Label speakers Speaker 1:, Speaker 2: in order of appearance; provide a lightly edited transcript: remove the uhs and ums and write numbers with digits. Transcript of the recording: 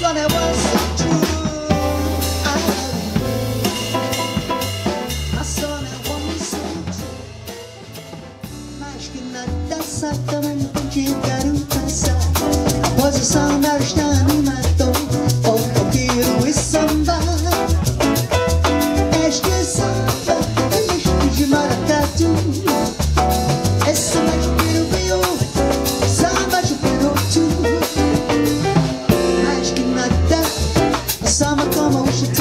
Speaker 1: song that was so true. I love you. A song that was so true. Mais que nada, exatamente onde quero passar. A posição da está me matou. Oh, eu quero esse samba. Este samba é misto de maracatu. Esse mais piru-piru, samba de piru-tu. Mais que nada, samba como o